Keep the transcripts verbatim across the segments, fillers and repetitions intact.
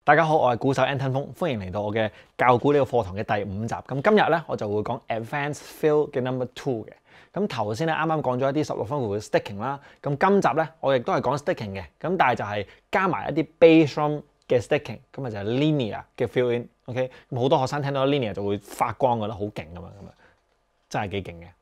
大家好，我係鼓手 Anton 風，歡迎嚟到我嘅教鼓呢個課堂嘅第五集。咁今日咧我就會講 Advanced Fill 嘅 Number Two 嘅。咁頭先咧啱啱講咗一啲十六分符嘅 sticking 啦，咁今集咧我亦都係講 sticking 嘅，咁但係就係加埋一啲 bass drum 嘅 sticking， 咁啊就係 linear 嘅 fill in。OK， 咁好多學生聽到 linear 就會發光，覺得好勁㗎嘛，咁啊真係幾勁嘅。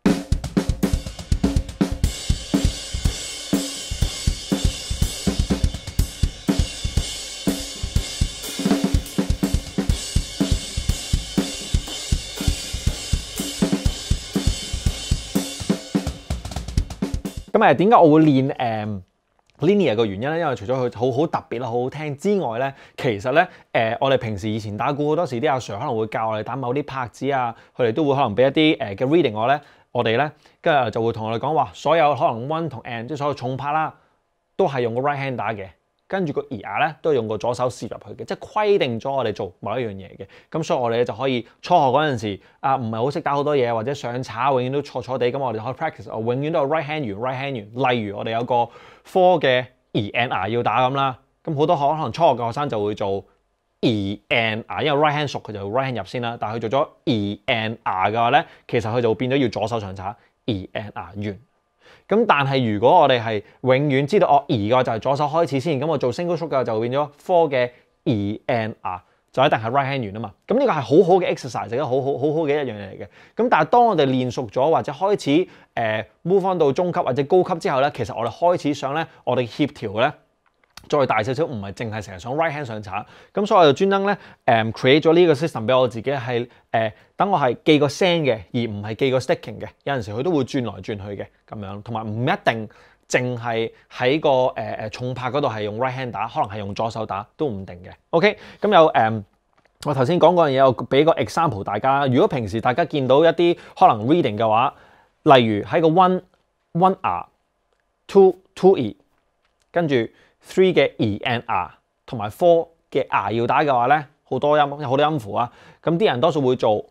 咁誒點解我會練誒、um, linear 嘅原因咧？因為除咗佢好好特別啦、好好聽之外咧，其實咧誒、呃、我哋平時以前打鼓好多時啲阿 Sir 可能會教我哋打某啲拍子啊，佢哋都會可能俾一啲誒嘅 reading 我咧，我哋咧跟住就會同我哋講話，所有可能 one 同 and 即係所有重拍啦，都係用個 right hand 打嘅。跟住個 ear 咧都係用個左手攝入去嘅，即係規定咗我哋做某一樣嘢嘅。咁所以我哋咧就可以初學嗰陣時啊，唔係好識打好多嘢，或者上炒永遠都錯錯地，咁我哋可以 practice， 我永遠都係 right hand 完 right hand 完。例如我哋有個科嘅 e and r 要打咁啦，咁好多可能初學嘅學生就會做 e and r， 因為 right hand 熟佢就 right hand 入先啦。但係佢做咗 e and r 嘅話咧，其實佢就會變咗要左手上炒 e and r 完。咁但係如果我哋係永遠知道哦 E 嘅話就係左手開始先，咁我做 single stroke 嘅就變咗 four 嘅 E and R 就一定係 right hand 完啊嘛。咁呢個係好好嘅 exercise， 一個好好好好嘅一樣嘢嚟嘅。咁但係當我哋練熟咗或者開始誒、呃、move on 到中級或者高級之後咧，其實我哋開始想咧，我哋協調咧再大少少，唔係淨係成日上 right hand 上炒。咁所以我就專登咧誒 create 咗呢個 system 俾我自己係誒等我係記個聲嘅，而唔係記個 sticking 嘅。有陣時佢都會轉來轉去嘅咁樣，同埋唔一定淨係喺個誒誒、呃、重拍嗰度係用 right hand 打，可能係用左手打都唔定嘅。OK， 咁有誒、呃、我頭先講嗰樣嘢，我俾個 example 大家。如果平時大家見到一啲可能 reading 嘅話，例如喺個 one one R two two E 跟住three 嘅 E and R 同埋 four 嘅 R 要打嘅話咧，好多音有好多音符啊。咁啲人多數會做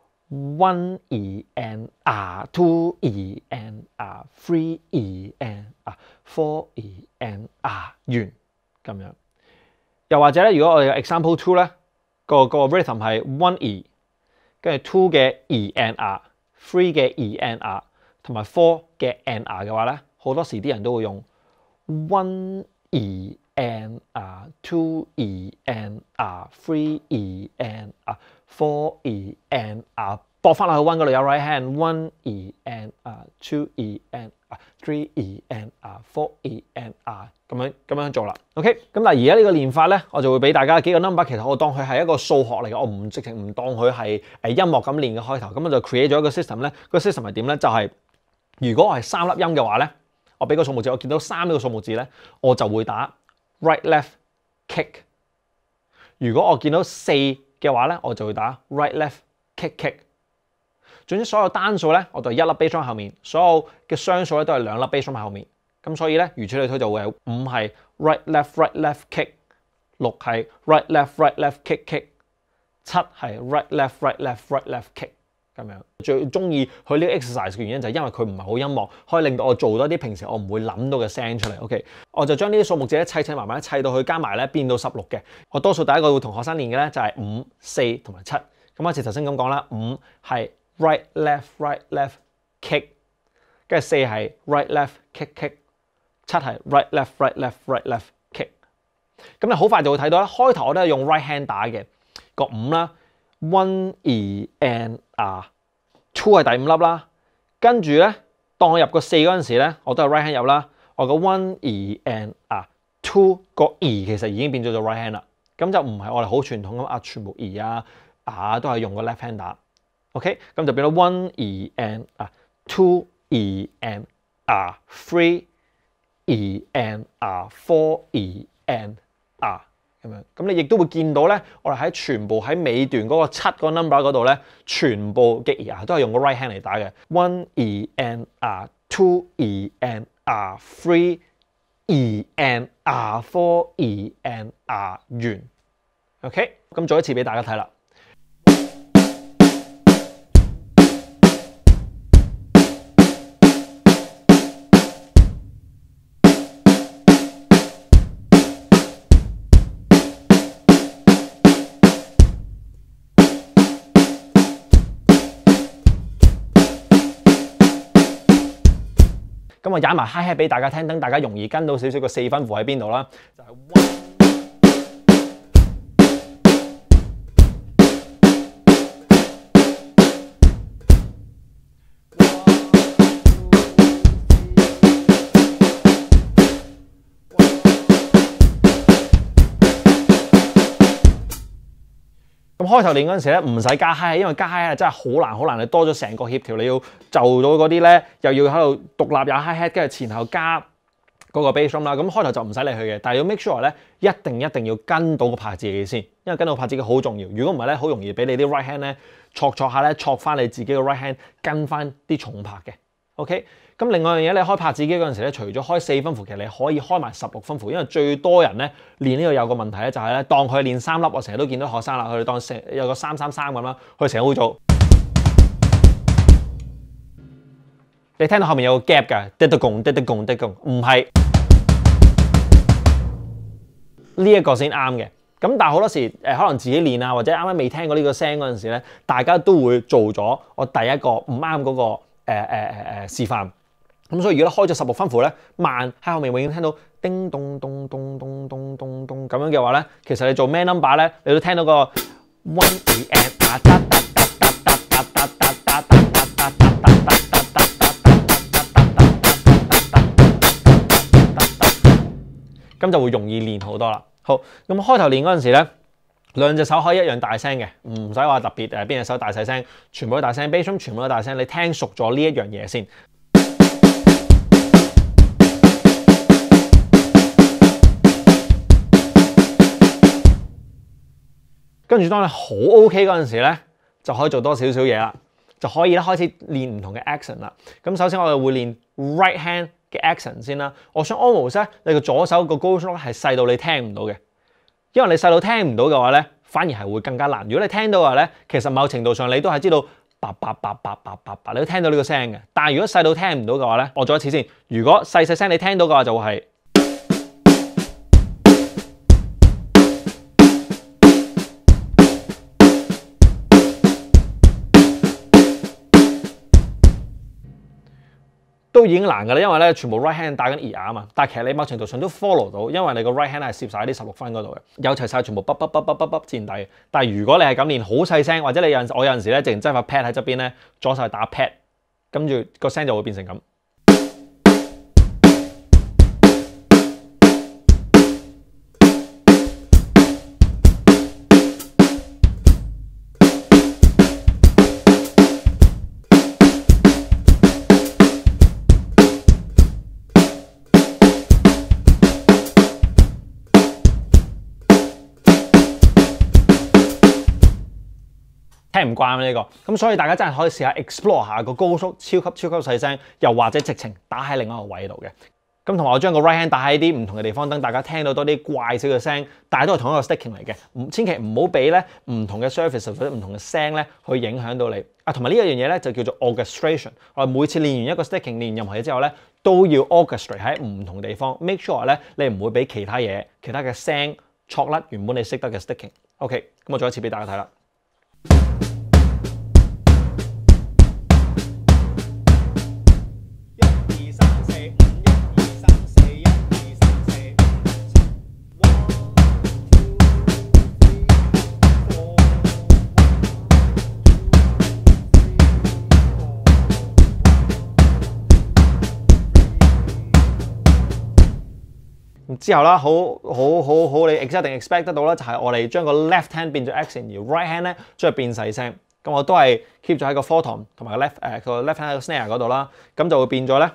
one E and R two E and R three E and R four E and R 完咁樣。又或者咧，如果我哋有 example two 咧，個個 rhythm 係 one E 跟住 two 嘅 E and R three 嘅 E and R 同埋 four 嘅 and R 嘅話咧，好多時啲人都會用 one E and R two E and R three E and R four E and R 駁翻落去 one 嗰度有 right hand one E and R two E and R three E and R four E and R 咁樣咁樣做啦。OK， 咁但係而家呢個練法咧，我就會俾大家幾個 number， 其實我當佢係一個數學嚟嘅，我唔直情唔當佢係誒音樂咁練嘅開頭。咁我就 create 咗一個 system 咧，個 system 係點咧？就係、是、如果我係三粒音嘅話咧，我俾個數目字，我見到三呢個數目字咧，我就會打 right left kick。如果我見到四嘅話咧，我就會打 right left kick kick。總之所有單數咧，我就一粒 bass drum 後面；所有嘅雙數咧都係兩粒 bass drum 喺後面。咁所以咧，如此類推就會係五係 right left right left kick， 六係 right left right left kick kick， 七係 right left right left right left kick。咁樣最中意佢呢個 exercise 嘅原因就係因為佢唔係好音樂，可以令到我做多啲平時我唔會諗到嘅聲出嚟。OK， 我就將呢啲數目字咧砌砌埋埋，砌到佢加埋咧變到十六嘅。我多數第一個會同學生練嘅咧就係五、四同埋七。咁好似頭先咁講啦，五係 right left right left kick， 跟住四係 right left kick kick， 七係 right left right left right left kick。咁你好快就會睇到啦。開頭我都係用 right hand 打嘅個五啦。one E and R，two 係第五粒啦，跟住咧，當我入個四嗰陣時咧，我都係 right hand 入啦。我個 one E and R，two 個 E 其實已經變咗做 right hand 啦，咁就唔係我哋好傳統咁啊，全部 E 啊啊都係用個 left hand 打。OK， 咁就變咗 one E and R，two E and R，three E and R，four E and R。咁樣，咁你亦都會見到咧，我哋喺全部喺尾段嗰個七個 number 嗰度咧，全部嘅 E 都係用個 right hand 嚟打嘅。one E and R，two E and R，three E and R，four E and R 完。OK， 咁做一次俾大家睇啦。 咁我踩埋 hi hat 俾大家聽，等大家容易跟到少少個四分符喺邊度啦。就係 one。咁開頭練嗰陣時咧，唔使加 hi， 因為加 hi 真係好難好難，你多咗成個協調，你要就到嗰啲咧，又要喺度獨立有 hi hat， 跟住前後加嗰個 bass drum 啦。咁開頭就唔使理佢嘅，但係要 make sure 咧，一定一定要跟到個拍子嘅先，因為跟到拍子嘅好重要。如果唔係咧，好容易俾你啲 right hand 咧挫挫下咧，挫翻你自己嘅 right hand 跟翻啲重拍嘅。OK， 咁另外一樣嘢，你開拍子機嗰陣時咧，除咗開四分符，其實你可以開埋十六分符，因為最多人咧練呢個有個問題咧，就係咧當佢練三粒，我成日都見到學生啦，佢哋當成有個三三三咁啦，佢成日會做。你聽到後面有個 gap 㗎，滴滴共滴滴共滴共，唔係呢一個先啱嘅。咁但係好多時誒、呃，可能自己練啊，或者啱啱未聽過呢個聲嗰陣時咧，大家都會做咗我第一個唔啱嗰個。誒誒誒誒示範，咁所以如果開咗十六分符咧，慢喺後面永遠聽到叮咚咚咚咚咚咚咚咁樣嘅話咧，其實你做咩 number 咧，你都聽到個 one e n 啊哒哒哒哒哒哒哒哒哒哒哒哒哒咁就會容易練好多啦。好，咁開頭練嗰陣時咧。兩隻手可以一樣大聲嘅，唔使話特別誒邊隻手大細聲，全部都大聲 ，bass drum 全部都大聲。你聽熟咗呢一樣嘢先，跟住當你好 OK 嗰陣時咧，就可以做多少少嘢啦，就可以咧開始練唔同嘅 accent 啦。咁首先我哋會練 right hand 嘅 accent 先啦。我想 almost 咧，你個左手個 go stroke 係細到你聽唔到嘅。因為你細到聽唔到嘅話咧，反而係會更加難。如果你聽到嘅話咧，其實某程度上你都係知道叭叭叭叭叭叭叭，你都聽到呢個聲嘅。但係如果細到聽唔到嘅話咧，我做一次先。如果細細聲你聽到嘅話，就會係。都已經難㗎啦，因為咧全部 right hand 打緊 ear 啊嘛，但係其實你某程度上都 follow 到，因為你個 right hand 係攝晒喺啲十六分嗰度嘅，有齊晒全部卜卜卜卜卜卜墊底。但係如果你係咁練好細聲，或者你有陣我有陣時咧，直情擠塊 pad 喺側邊咧，左手打 pad， 跟住個聲就會變成咁。聽唔慣呢個，咁所以大家真係可以試下 explore 下個高速超級超級細聲，又或者直情打喺另一個位度嘅。咁同埋我將個 right hand 打喺啲唔同嘅地方，等大家聽到多啲怪少嘅聲，但係都係同一個 sticking 嚟嘅。唔千祈唔好俾咧唔同嘅 surface 或者唔同嘅聲咧去影響到你。啊，同埋呢一樣嘢咧就叫做 orchestration。我哋每次練完一個 sticking， 練完任何嘢之後咧，都要 orchestrate 喺唔同地方 ，make sure 咧你唔會俾其他嘢、其他嘅聲錯甩原本你識得嘅 sticking。OK，咁我做一次俾大家睇啦。之後啦，好好好好，你 expect 定 expect 得到啦，就係我哋將個 left hand 變咗 accent，而 right hand 咧將佢變細聲。咁我都係 keep 咗喺個 four tom 同埋 left 誒個 left hand 喺個 snare 嗰度啦，咁就會變咗咧。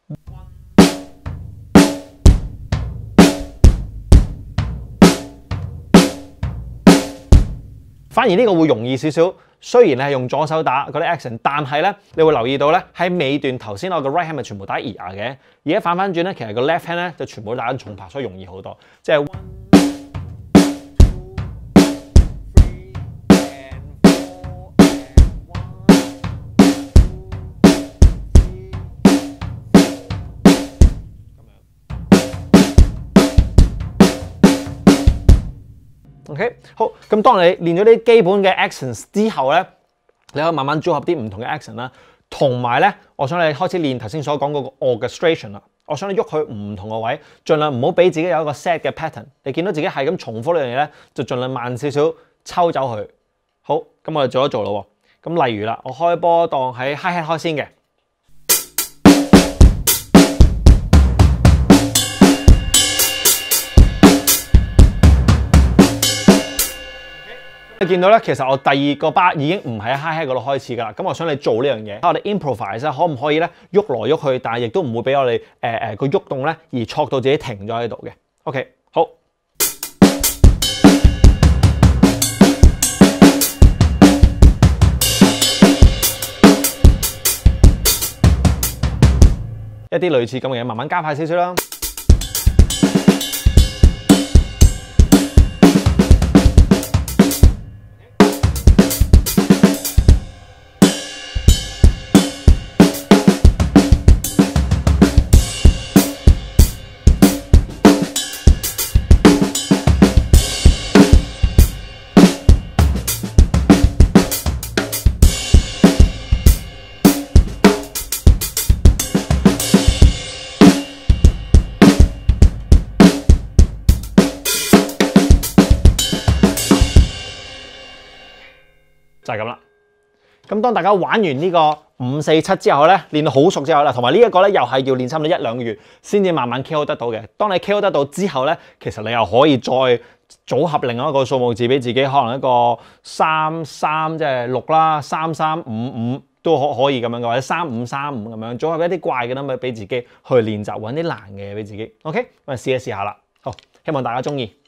反而呢個會容易少少。雖然你係用左手打嗰啲 accent， 但係咧，你會留意到咧喺尾段頭先我個 right hand 咪全部打 ear 嘅，而家反翻轉咧，其實個 left hand 咧就全部打緊重拍，所以容易好多。即係 one OK， 好，咁當你練咗啲基本嘅 accents 之後咧，你可以慢慢組合啲唔同嘅 accent 啦。 同埋咧，我想你開始練頭先所講嗰個 orchestration 啦。我想你喐佢唔同嘅位，盡量唔好俾自己有一個 set 嘅 pattern。你見到自己係咁重複呢樣嘢咧，就盡量慢少少抽走佢。好，咁我哋做一做咯喎。咁例如啦，我開波當喺 hi hat 開先嘅。你見到咧，其實我第二個 bar 已經唔喺 hi hat 嗰度開始㗎啦。咁我想你做呢樣嘢，我哋 improvise 可唔可以咧喐來喐去，但係亦都唔會俾我哋誒誒個喐動咧而挫到自己停咗喺度嘅。OK， 好。一啲類似咁嘅嘢，慢慢加快少少啦。就係咁啦。咁當大家玩完呢個五四七之後咧，練到好熟之後啦，同埋呢一個咧又係要練差唔多一兩個月先至慢慢 K O 得到嘅。當你 K O 得到之後咧，其實你又可以再組合另外一個數目字俾自己，可能一個三三即係六啦，三三五五都可可以咁樣嘅，或者三五三五咁樣組合一啲怪嘅 number俾自己去練習，揾啲難嘅嘢俾自己。OK， 咁啊試一試下啦。好，希望大家中意。